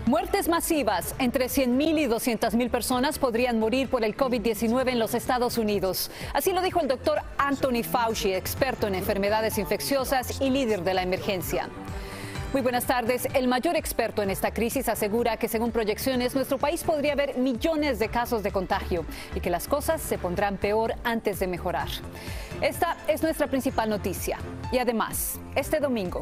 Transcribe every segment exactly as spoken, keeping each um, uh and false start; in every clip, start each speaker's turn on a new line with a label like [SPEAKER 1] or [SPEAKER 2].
[SPEAKER 1] Muertes masivas. Entre cien mil y doscientas mil personas podrían morir por el COVID diecinueve en los Estados Unidos. Así lo dijo el doctor Anthony Fauci, experto en enfermedades infecciosas y líder de la emergencia. Muy buenas tardes. El mayor experto en esta crisis asegura que, según proyecciones, nuestro país podría haber millones de casos de contagio y que las cosas se pondrán peor antes de mejorar. Esta es nuestra principal noticia. Y además, este domingo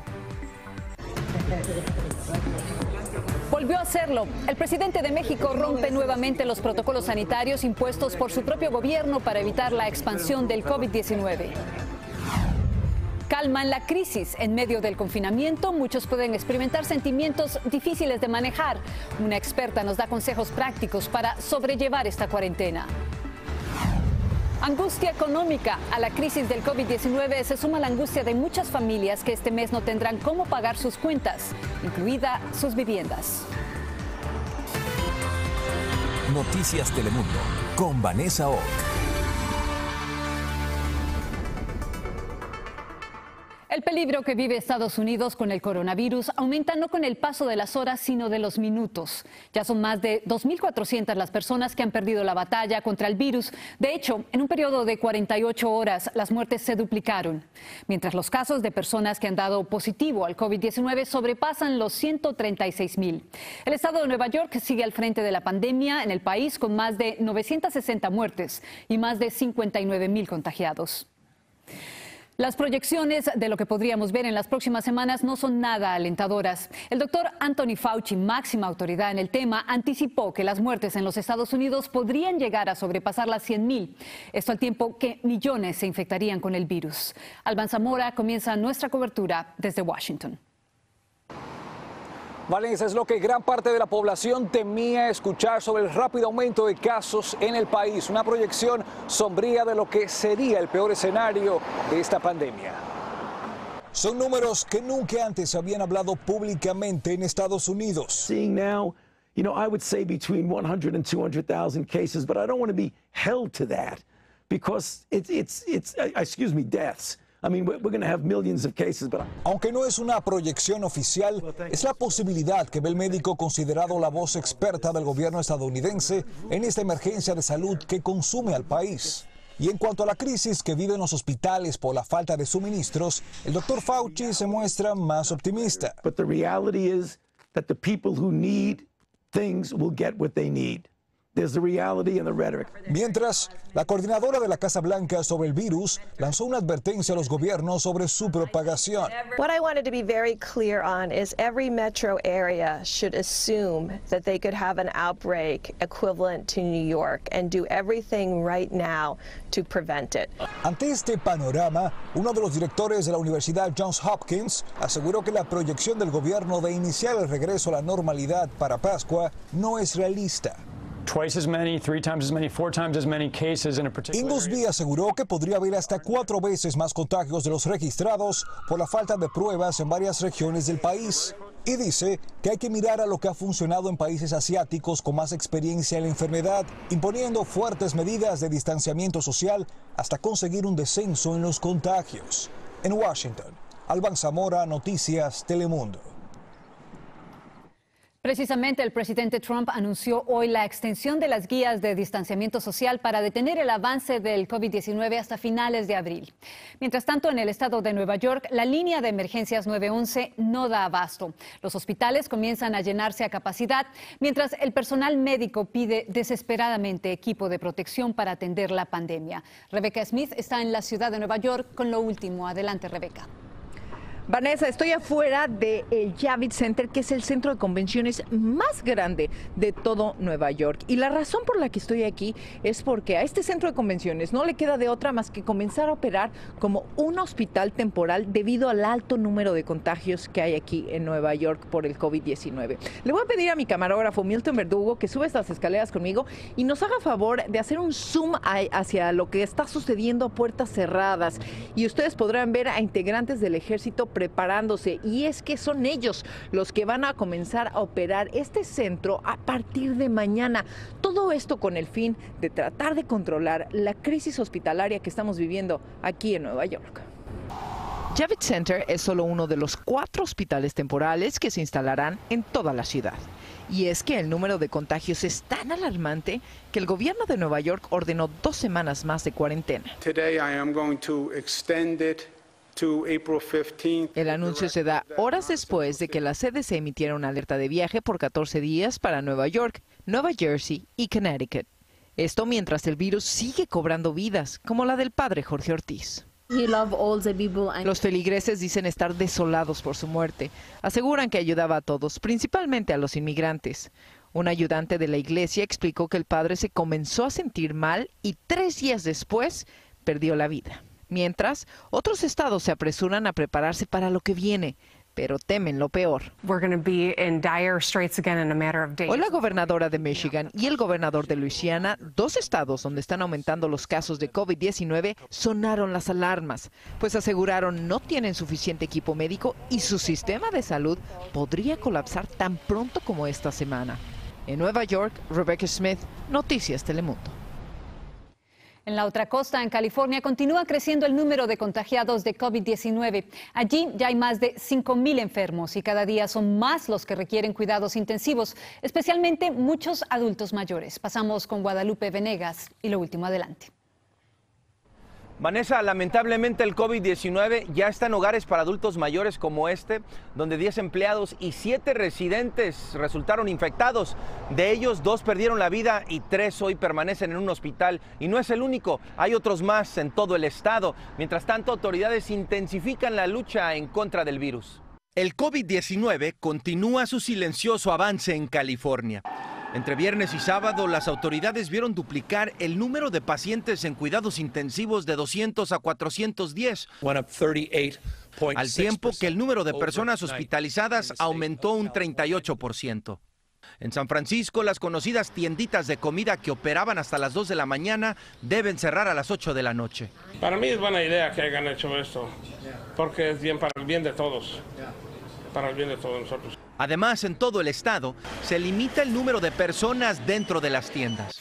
[SPEAKER 1] volvió a hacerlo. El presidente de México rompe nuevamente los protocolos sanitarios impuestos por su propio gobierno para evitar la expansión del COVID diecinueve. Calma en la crisis. En medio del confinamiento, muchos pueden experimentar sentimientos difíciles de manejar. Una experta nos da consejos prácticos para sobrellevar esta cuarentena. Angustia económica. A la crisis del COVID diecinueve se suma la angustia de muchas familias que este mes no tendrán cómo pagar sus cuentas, incluida sus viviendas.
[SPEAKER 2] Noticias Telemundo con Vanessa Ott.
[SPEAKER 1] El peligro que vive Estados Unidos con el coronavirus aumenta no con el paso de las horas, sino de los minutos. Ya son más de dos mil cuatrocientas las personas que han perdido la batalla contra el virus. De hecho, en un periodo de cuarenta y ocho horas, las muertes se duplicaron. Mientras los casos de personas que han dado positivo al COVID diecinueve sobrepasan los ciento treinta y seis mil. El estado de Nueva York sigue al frente de la pandemia en el país con más de novecientas sesenta muertes y más de cincuenta y nueve mil contagiados. Las proyecciones de lo que podríamos ver en las próximas semanas no son nada alentadoras. El doctor Anthony Fauci, máxima autoridad en el tema, anticipó que las muertes en los Estados Unidos podrían llegar a sobrepasar las cien mil. Esto al tiempo que millones se infectarían con el virus. Alban Zamora comienza nuestra cobertura desde Washington.
[SPEAKER 3] Valencia, es lo que gran parte de la población temía escuchar sobre el rápido aumento de casos en el país. Una proyección sombría de lo que sería el peor escenario de esta pandemia.
[SPEAKER 2] Son números que nunca antes habían hablado públicamente en Estados Unidos.
[SPEAKER 4] Seeing now, you know, I would say between one hundred and two hundred thousand cases, but I don't want to be held to that because it's, it's, it's, excuse me, deaths. I mean, we're going to have millions of cases, but...
[SPEAKER 2] Aunque no es una proyección oficial, es la posibilidad que ve el médico considerado la voz experta del gobierno estadounidense en esta emergencia de salud que consume al país. Y en cuanto a la crisis que viven los hospitales por la falta de suministros, el doctor Fauci se muestra más optimista.
[SPEAKER 4] But the reality is that the people who need things will get what they need. There's the reality and the rhetoric.
[SPEAKER 2] Mientras, la coordinadora de la Casa Blanca sobre el virus lanzó una advertencia a los gobiernos sobre su propagación.
[SPEAKER 5] What I wanted to be very clear on is every metro area should assume that they could have an outbreak equivalent to New York and do everything right now to prevent it.
[SPEAKER 2] Ante este panorama, uno de los directores de la Universidad Johns Hopkins aseguró que la proyección del gobierno de iniciar el regreso a la normalidad para Pascua no es realista.
[SPEAKER 6] Twice as many, three times as many, four times as many cases in a particular
[SPEAKER 2] Inglesby aseguró que podría haber hasta cuatro veces más contagios de los registrados por la falta de pruebas en varias regiones del país. Y dice que hay que mirar a lo que ha funcionado en países asiáticos con más experiencia en la enfermedad, imponiendo fuertes medidas de distanciamiento social hasta conseguir un descenso en los contagios. En Washington, Alban Zamora, Noticias Telemundo.
[SPEAKER 1] Precisamente el presidente Trump anunció hoy la extensión de las guías de distanciamiento social para detener el avance del COVID diecinueve hasta finales de abril. Mientras tanto, en el estado de Nueva York, la línea de emergencias nueve once no da abasto. Los hospitales comienzan a llenarse a capacidad, mientras el personal médico pide desesperadamente equipo de protección para atender la pandemia. Rebecca Smith está en la ciudad de Nueva York con lo último. Adelante, Rebecca.
[SPEAKER 7] Vanessa, estoy afuera del Javits Center, que es el centro de convenciones más grande de todo Nueva York. Y la razón por la que estoy aquí es porque a este centro de convenciones no le queda de otra más que comenzar a operar como un hospital temporal debido al alto número de contagios que hay aquí en Nueva York por el COVID diecinueve. Le voy a pedir a mi camarógrafo Milton Verdugo que sube estas escaleras conmigo y nos haga favor de hacer un zoom hacia lo que está sucediendo a puertas cerradas. Y ustedes podrán ver a integrantes del ejército preparándose, y es que son ellos los que van a comenzar a operar este centro a partir de mañana. Todo esto con el fin de tratar de controlar la crisis hospitalaria que estamos viviendo aquí en Nueva York. Javits Center es solo uno de los cuatro hospitales temporales que se instalarán en toda la ciudad. Y es que el número de contagios es tan alarmante que el gobierno de Nueva York ordenó dos semanas más de cuarentena.
[SPEAKER 8] Today I am going to extend it to April fifteenth.
[SPEAKER 7] El anuncio se da horas después de que la C D C emitiera una alerta de viaje por catorce días para Nueva York, Nueva Jersey y Connecticut. Esto mientras el virus sigue cobrando vidas, como la del padre Jorge Ortiz. Los feligreses dicen estar desolados por su muerte. Aseguran que ayudaba a todos, principalmente a los inmigrantes. Un ayudante de la iglesia explicó que el padre se comenzó a sentir mal y tres días después perdió la vida. Mientras, otros estados se apresuran a prepararse para lo que viene, pero temen lo peor.
[SPEAKER 9] We're going to be in dire straits again in a matter of days.
[SPEAKER 7] Hoy la gobernadora de Michigan y el gobernador de Luisiana, dos estados donde están aumentando los casos de COVID diecinueve, sonaron las alarmas, pues aseguraron no tienen suficiente equipo médico y su sistema de salud podría colapsar tan pronto como esta semana. En Nueva York, Rebecca Smith, Noticias Telemundo.
[SPEAKER 1] En la otra costa, en California, continúa creciendo el número de contagiados de COVID diecinueve. Allí ya hay más de cinco mil enfermos y cada día son más los que requieren cuidados intensivos, especialmente muchos adultos mayores. Pasamos con Guadalupe Venegas y lo último adelante.
[SPEAKER 10] Vanessa, lamentablemente el COVID diecinueve ya está en hogares para adultos mayores como este, donde diez empleados y siete residentes resultaron infectados. De ellos, dos perdieron la vida y tres hoy permanecen en un hospital. Y no es el único, hay otros más en todo el estado. Mientras tanto, autoridades intensifican la lucha en contra del virus. El COVID diecinueve continúa su silencioso avance en California. Entre viernes y sábado, las autoridades vieron duplicar el número de pacientes en cuidados intensivos de doscientos a cuatrocientos diez, al tiempo que el número de personas hospitalizadas aumentó un treinta y ocho por ciento. En San Francisco, las conocidas tienditas de comida que operaban hasta las dos de la mañana deben cerrar a las ocho de la noche.
[SPEAKER 11] Para mí es buena idea que hayan hecho esto, porque es bien para el bien de todos, para el bien de todos nosotros.
[SPEAKER 10] Además, en todo el estado, se limita el número de personas dentro de las tiendas.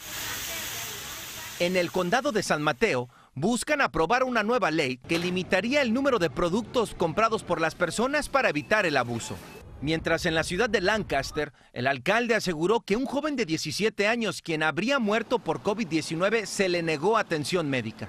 [SPEAKER 10] En el condado de San Mateo, buscan aprobar una nueva ley que limitaría el número de productos comprados por las personas para evitar el abuso. Mientras en la ciudad de Lancaster, el alcalde aseguró que un joven de diecisiete años, quien habría muerto por COVID diecinueve, se le negó atención médica.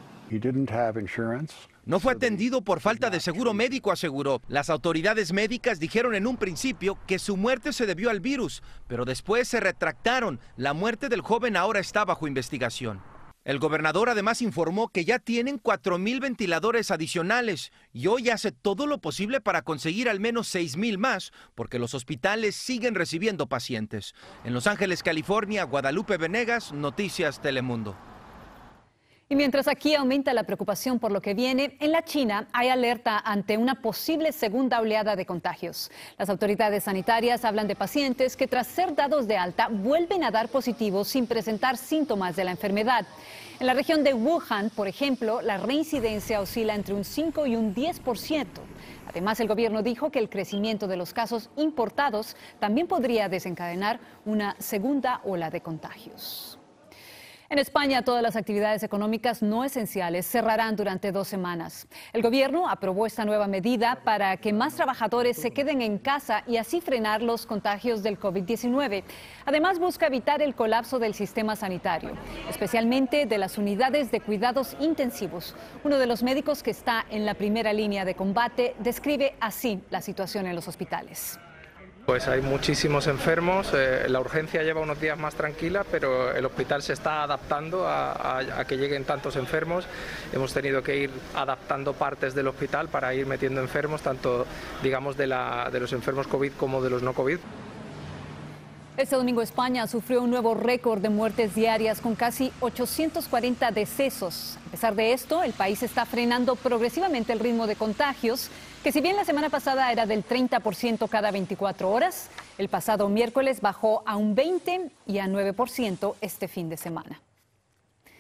[SPEAKER 10] No fue atendido por falta de seguro médico, aseguró. Las autoridades médicas dijeron en un principio que su muerte se debió al virus, pero después se retractaron. La muerte del joven ahora está bajo investigación. El gobernador además informó que ya tienen cuatro mil ventiladores adicionales y hoy hace todo lo posible para conseguir al menos seis mil más, porque los hospitales siguen recibiendo pacientes. En Los Ángeles, California, Guadalupe Venegas, Noticias Telemundo.
[SPEAKER 1] Y mientras aquí aumenta la preocupación por lo que viene, en la China hay alerta ante una posible segunda oleada de contagios. Las autoridades sanitarias hablan de pacientes que tras ser dados de alta vuelven a dar positivos sin presentar síntomas de la enfermedad. En la región de Wuhan, por ejemplo, la reincidencia oscila entre un cinco y un diez por ciento. Además, el gobierno dijo que el crecimiento de los casos importados también podría desencadenar una segunda ola de contagios. En España, todas las actividades económicas no esenciales cerrarán durante dos semanas. El gobierno aprobó esta nueva medida para que más trabajadores se queden en casa y así frenar los contagios del COVID diecinueve. Además, busca evitar el colapso del sistema sanitario, especialmente de las unidades de cuidados intensivos. Uno de los médicos que está en la primera línea de combate describe así la situación en los hospitales.
[SPEAKER 12] Pues hay muchísimos enfermos, eh, la urgencia lleva unos días más tranquila, pero el hospital se está adaptando a, a, a que lleguen tantos enfermos. Hemos tenido que ir adaptando partes del hospital para ir metiendo enfermos, tanto digamos de, la, de los enfermos COVID como de los no COVID.
[SPEAKER 1] Este domingo España sufrió un nuevo récord de muertes diarias con casi ochocientos cuarenta decesos. A pesar de esto, el país está frenando progresivamente el ritmo de contagios, que si bien la semana pasada era del treinta por ciento cada veinticuatro horas, el pasado miércoles bajó a un veinte por ciento y a nueve por ciento este fin de semana.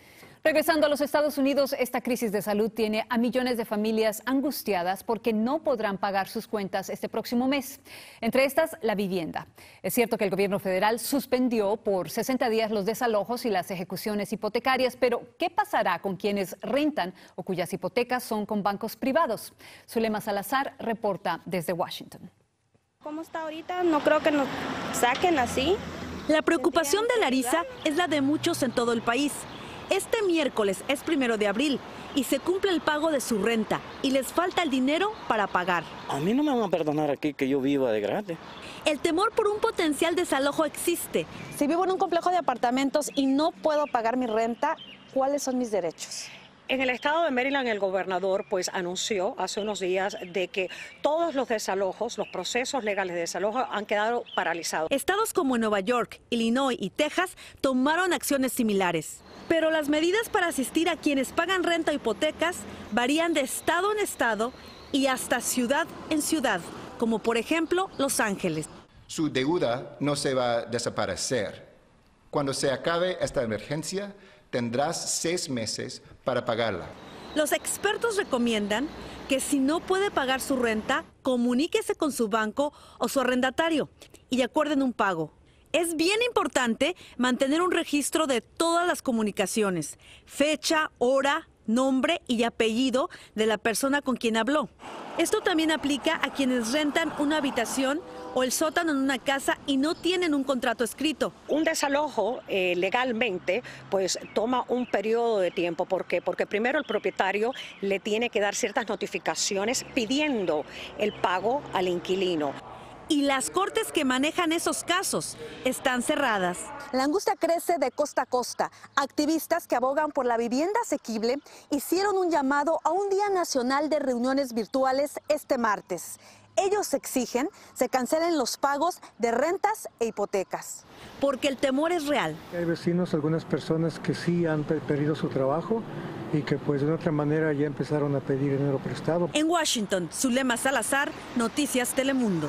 [SPEAKER 1] Regresando a los Estados Unidos, esta crisis de salud tiene a millones de familias angustiadas porque no podrán pagar sus cuentas este próximo mes. Entre estas, la vivienda. Es cierto que el gobierno federal suspendió por sesenta días los desalojos y las ejecuciones hipotecarias, pero ¿qué pasará con quienes rentan o cuyas hipotecas son con bancos privados? Zulema Salazar reporta desde Washington.
[SPEAKER 13] ¿Cómo está ahorita? No creo que nos saquen así.
[SPEAKER 14] La preocupación de Larisa es la de muchos en todo el país. Este miércoles es primero de abril y se cumple el pago de su renta y les falta el dinero para pagar.
[SPEAKER 15] A mí no me van a perdonar aquí que yo viva de gratis.
[SPEAKER 14] El temor por un potencial desalojo existe.
[SPEAKER 16] Si vivo en un complejo de apartamentos y no puedo pagar mi renta, ¿cuáles son mis derechos?
[SPEAKER 17] En el estado de Maryland, el gobernador pues anunció hace unos días de que todos los desalojos, los procesos legales de desalojo han quedado paralizados.
[SPEAKER 14] Estados como Nueva York, Illinois y Texas tomaron acciones similares. Pero las medidas para asistir a quienes pagan renta o hipotecas varían de estado en estado y hasta ciudad en ciudad, como por ejemplo Los Ángeles.
[SPEAKER 18] Su deuda no se va a desaparecer. Cuando se acabe esta emergencia, tendrás seis meses para pagarla.
[SPEAKER 14] Los expertos recomiendan que si no puede pagar su renta, comuníquese con su banco o su arrendatario y acuerden un pago. Es bien importante mantener un registro de todas las comunicaciones, fecha, hora, nombre y apellido de la persona con quien habló. Esto también aplica a quienes rentan una habitación o el sótano en una casa y no tienen un contrato escrito.
[SPEAKER 17] Un desalojo eh, legalmente pues toma un periodo de tiempo. ¿Por qué? Porque primero el propietario le tiene que dar ciertas notificaciones pidiendo el pago al inquilino.
[SPEAKER 14] Y las cortes que manejan esos casos están cerradas.
[SPEAKER 16] La angustia crece de costa a costa. Activistas que abogan por la vivienda asequible hicieron un llamado a un Día Nacional de Reuniones Virtuales este martes. Ellos exigen se cancelen los pagos de rentas e hipotecas.
[SPEAKER 14] Porque el temor es real.
[SPEAKER 19] Hay vecinos, algunas personas que sí han perdido su trabajo y que pues de otra manera ya empezaron a pedir dinero prestado.
[SPEAKER 14] En Washington, Zulema Salazar, Noticias Telemundo.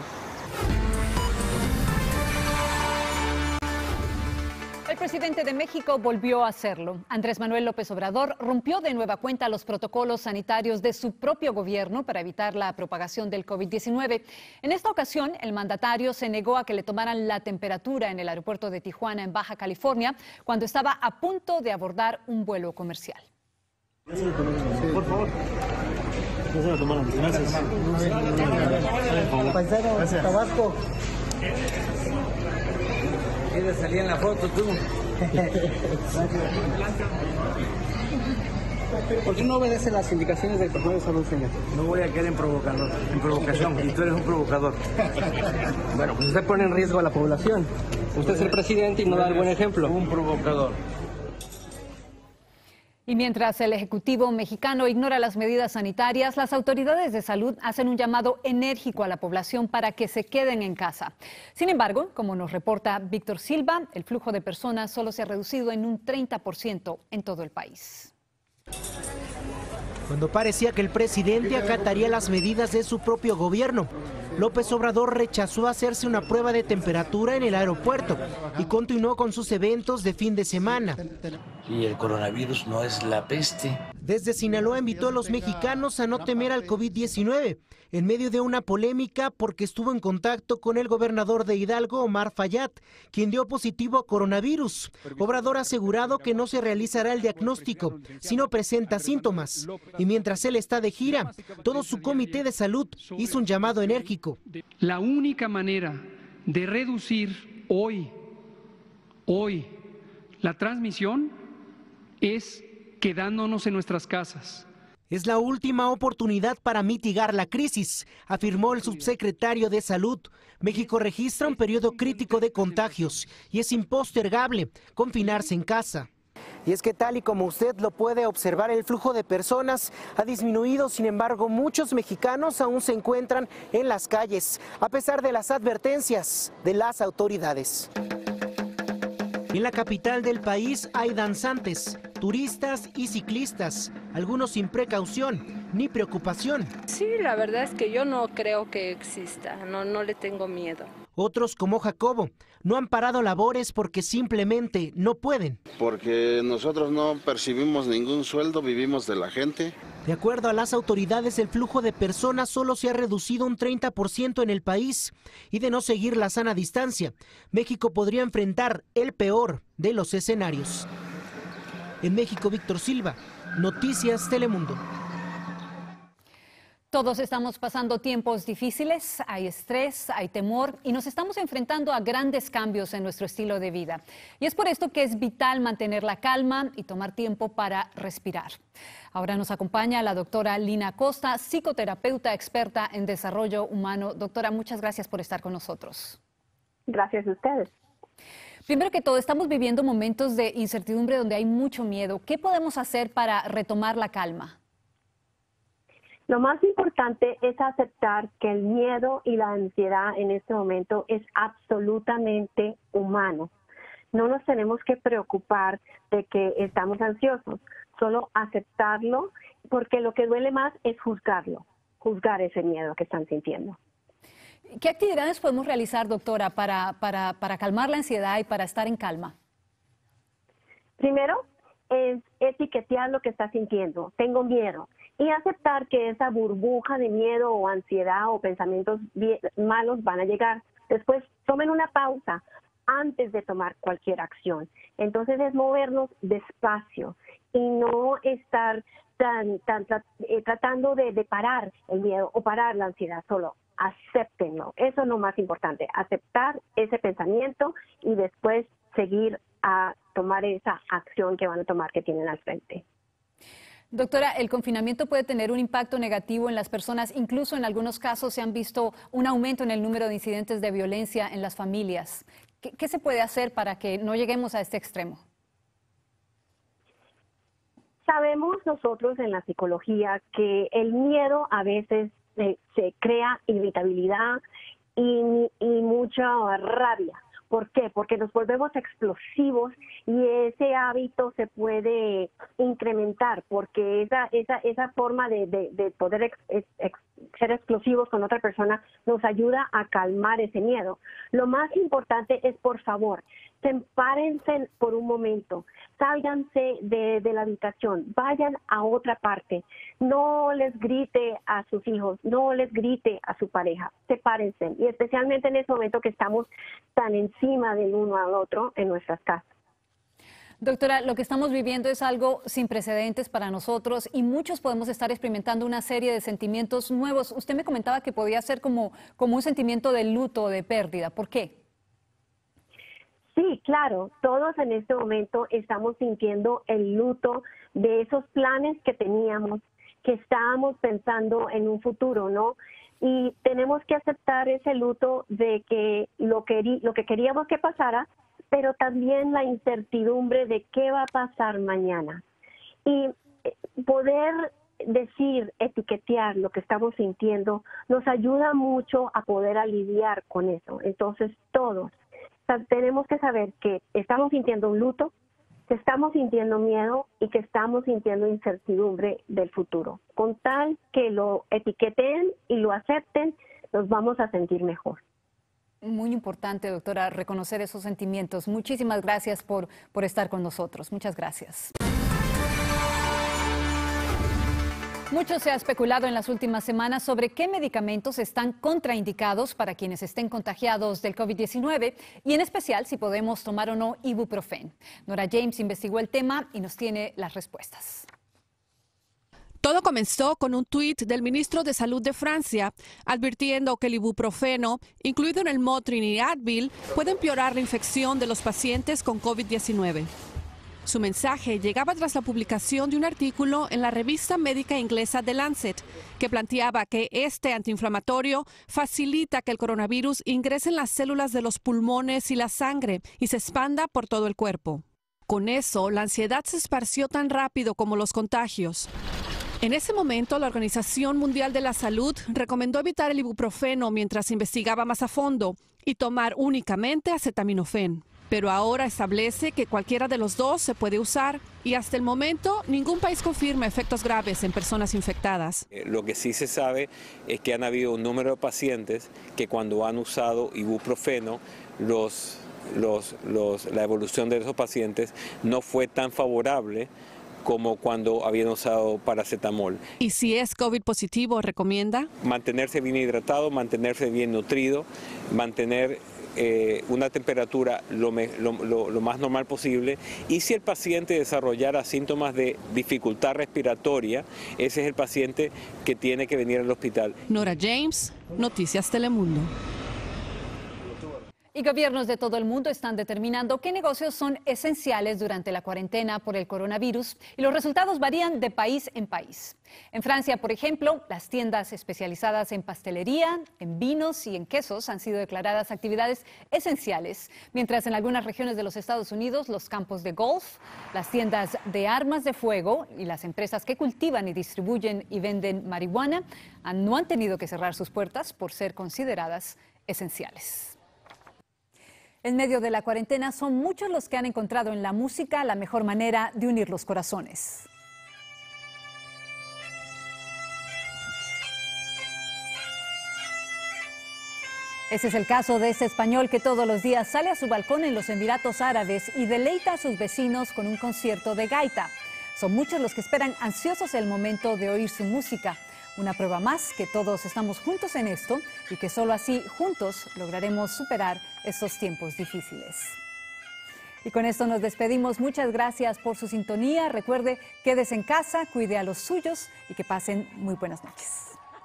[SPEAKER 1] El presidente de México volvió a hacerlo. Andrés Manuel López Obrador rompió de nueva cuenta los protocolos sanitarios de su propio gobierno para evitar la propagación del COVID diecinueve. En esta ocasión, el mandatario se negó a que le tomaran la temperatura en el aeropuerto de Tijuana, en Baja California, cuando estaba a punto de abordar un vuelo comercial.
[SPEAKER 20] Por favor. Ya se lo tomaron. Gracias.
[SPEAKER 21] Paisano, Tabasco.
[SPEAKER 22] ¿Quieres salir en la foto tú?
[SPEAKER 21] ¿Por qué no obedece las indicaciones del personal de salud, señor?
[SPEAKER 22] No voy a caer en provocador, en provocación, y tú eres un provocador.
[SPEAKER 21] Bueno, pues usted pone en riesgo a la población. Usted es el presidente y no da el buen ejemplo.
[SPEAKER 22] Un provocador.
[SPEAKER 1] Y mientras el Ejecutivo mexicano ignora las medidas sanitarias, las autoridades de salud hacen un llamado enérgico a la población para que se queden en casa. Sin embargo, como nos reporta Víctor Silva, el flujo de personas solo se ha reducido en un treinta por ciento en todo el país.
[SPEAKER 23] Cuando parecía que el presidente acataría las medidas de su propio gobierno, López Obrador rechazó hacerse una prueba de temperatura en el aeropuerto y continuó con sus eventos de fin de semana.
[SPEAKER 22] Y el coronavirus no es la peste.
[SPEAKER 23] Desde Sinaloa invitó a los mexicanos a no temer al COVID diecinueve, en medio de una polémica porque estuvo en contacto con el gobernador de Hidalgo, Omar Fayad, quien dio positivo a coronavirus. Obrador ha asegurado que no se realizará el diagnóstico, sino presenta síntomas. Y mientras él está de gira, todo su comité de salud hizo un llamado enérgico.
[SPEAKER 24] La única manera de reducir hoy, hoy, la transmisión es quedándonos en nuestras casas.
[SPEAKER 23] Es la última oportunidad para mitigar la crisis, afirmó el subsecretario de Salud. México registra un periodo crítico de contagios y es impostergable confinarse en casa. Y es que tal y como usted lo puede observar, el flujo de personas ha disminuido. Sin embargo, muchos mexicanos aún se encuentran en las calles, a pesar de las advertencias de las autoridades. En la capital del país hay danzantes turistas y ciclistas, algunos sin precaución ni preocupación.
[SPEAKER 3] Sí, la verdad es que yo no creo que exista, no, no le tengo miedo.
[SPEAKER 23] Otros, como Jacobo, no han parado labores porque simplemente no pueden.
[SPEAKER 4] Porque nosotros no percibimos ningún sueldo, vivimos de la gente.
[SPEAKER 23] De acuerdo a las autoridades, el flujo de personas solo se ha reducido un treinta por ciento en el país. Y de no seguir la sana distancia, México podría enfrentar el peor de los escenarios. En México, Víctor Silva, Noticias Telemundo.
[SPEAKER 1] Todos estamos pasando tiempos difíciles, hay estrés, hay temor y nos estamos enfrentando a grandes cambios en nuestro estilo de vida. Y es por esto que es vital mantener la calma y tomar tiempo para respirar. Ahora nos acompaña la doctora Lina Costa, psicoterapeuta experta en desarrollo humano. Doctora, muchas gracias por estar con nosotros.
[SPEAKER 5] Gracias a ustedes.
[SPEAKER 1] Primero que todo, estamos viviendo momentos de incertidumbre donde hay mucho miedo. ¿Qué podemos hacer para retomar la calma?
[SPEAKER 5] Lo más importante es aceptar que el miedo y la ansiedad en este momento es absolutamente humano. No nos tenemos que preocupar de que estamos ansiosos, solo aceptarlo, porque lo que duele más es juzgarlo, juzgar ese miedo que están sintiendo.
[SPEAKER 1] ¿Qué actividades podemos realizar, doctora, para, para, para calmar la ansiedad y para estar en calma?
[SPEAKER 5] Primero es etiquetar lo que está sintiendo. Tengo miedo. Y aceptar que esa burbuja de miedo o ansiedad o pensamientos malos van a llegar. Después tomen una pausa antes de tomar cualquier acción. Entonces es movernos despacio y no estar tan, tan, tan eh, tratando de, de parar el miedo o parar la ansiedad. Solo acéptenlo. Eso es lo más importante. Aceptar ese pensamiento y después seguir a tomar esa acción que van a tomar que tienen al frente.
[SPEAKER 1] Doctora, el confinamiento puede tener un impacto negativo en las personas, incluso en algunos casos se han visto un aumento en el número de incidentes de violencia en las familias. ¿Qué, qué se puede hacer para que no lleguemos a este extremo?
[SPEAKER 5] Sabemos nosotros en la psicología que el miedo a veces eh, se crea irritabilidad y, y mucha rabia. ¿Por qué? Porque nos volvemos explosivos y ese hábito se puede incrementar porque esa esa esa forma de, de, de poder ex, ex, ser explosivos con otra persona nos ayuda a calmar ese miedo. Lo más importante es, por favor, sepárense por un momento, sálganse de, de la habitación, vayan a otra parte, no les grite a sus hijos, no les grite a su pareja, sepárense, y especialmente en este momento que estamos tan encima del uno al otro en nuestras casas.
[SPEAKER 1] Doctora, lo que estamos viviendo es algo sin precedentes para nosotros y muchos podemos estar experimentando una serie de sentimientos nuevos. Usted me comentaba que podía ser como, como un sentimiento de luto o de pérdida. ¿Por qué?
[SPEAKER 5] Sí, claro, todos en este momento estamos sintiendo el luto de esos planes que teníamos, que estábamos pensando en un futuro, ¿no? Y tenemos que aceptar ese luto de que lo, queri- lo que queríamos que pasara, pero también la incertidumbre de qué va a pasar mañana. Y poder decir, etiquetear lo que estamos sintiendo, nos ayuda mucho a poder aliviar con eso. Entonces, todos tenemos que saber que estamos sintiendo un luto, que estamos sintiendo miedo y que estamos sintiendo incertidumbre del futuro. Con tal que lo etiqueten y lo acepten, nos vamos a sentir mejor.
[SPEAKER 1] Muy importante, doctora, reconocer esos sentimientos. Muchísimas gracias por, por estar con nosotros. Muchas gracias. Mucho se ha especulado en las últimas semanas sobre qué medicamentos están contraindicados para quienes estén contagiados del COVID diecinueve y en especial si podemos tomar o no ibuprofeno. Nora James investigó el tema y nos tiene las respuestas.
[SPEAKER 6] Todo comenzó con un tuit del ministro de Salud de Francia advirtiendo que el ibuprofeno, incluido en el Motrin y Advil, puede empeorar la infección de los pacientes con COVID diecinueve. Su mensaje llegaba tras la publicación de un artículo en la revista médica inglesa The Lancet, que planteaba que este antiinflamatorio facilita que el coronavirus ingrese en las células de los pulmones y la sangre y se expanda por todo el cuerpo. Con eso, la ansiedad se esparció tan rápido como los contagios. En ese momento, la Organización Mundial de la Salud recomendó evitar el ibuprofeno mientras se investigaba más a fondo y tomar únicamente acetaminofén. pero ahora establece que cualquiera de los dos se puede usar y hasta el momento ningún país confirma efectos graves en personas infectadas.
[SPEAKER 2] Lo que sí se sabe es que han habido un número de pacientes que cuando han usado ibuprofeno, los, los, los, la evolución de esos pacientes no fue tan favorable como cuando habían usado paracetamol.
[SPEAKER 6] Y si es COVID positivo, ¿recomienda?
[SPEAKER 2] Mantenerse bien hidratado, mantenerse bien nutrido, mantener eh, una temperatura lo, me, lo, lo, lo más normal posible, y si el paciente desarrollara síntomas de dificultad respiratoria, ese es el paciente que tiene que venir al hospital.
[SPEAKER 6] Nora James, Noticias Telemundo.
[SPEAKER 1] Y gobiernos de todo el mundo están determinando qué negocios son esenciales durante la cuarentena por el coronavirus y los resultados varían de país en país. En Francia, por ejemplo, las tiendas especializadas en pastelería, en vinos y en quesos han sido declaradas actividades esenciales, mientras en algunas regiones de los Estados Unidos los campos de golf, las tiendas de armas de fuego y las empresas que cultivan y distribuyen y venden marihuana han, no han tenido que cerrar sus puertas por ser consideradas esenciales. En medio de la cuarentena son muchos los que han encontrado en la música la mejor manera de unir los corazones. Ese es el caso de este español que todos los días sale a su balcón en los Emiratos Árabes y deleita a sus vecinos con un concierto de gaita. Son muchos los que esperan ansiosos el momento de oír su música. Una prueba más que todos estamos juntos en esto y que solo así, juntos, lograremos superar estos tiempos difíciles. Y con esto nos despedimos. Muchas gracias por su sintonía. Recuerde, quédese en casa, cuide a los suyos y que pasen muy buenas noches.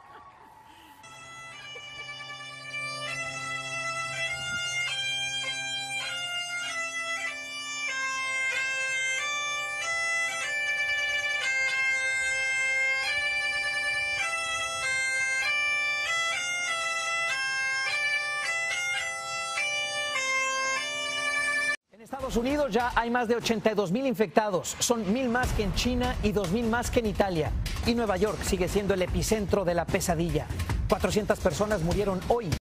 [SPEAKER 7] En Estados Unidos ya hay más de ochenta y dos mil infectados, son mil más que en China y dos mil más que en Italia. Y Nueva York sigue siendo el epicentro de la pesadilla. cuatrocientas personas murieron hoy